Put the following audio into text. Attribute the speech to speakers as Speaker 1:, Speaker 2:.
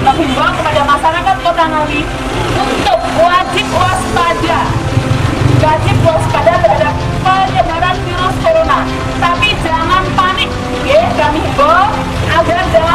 Speaker 1: menghimbau kepada masyarakat Kota Ngawi untuk wajib waspada terhadap penyebaran virus corona. Tapi jangan panik, ya, kami himbau agar jangan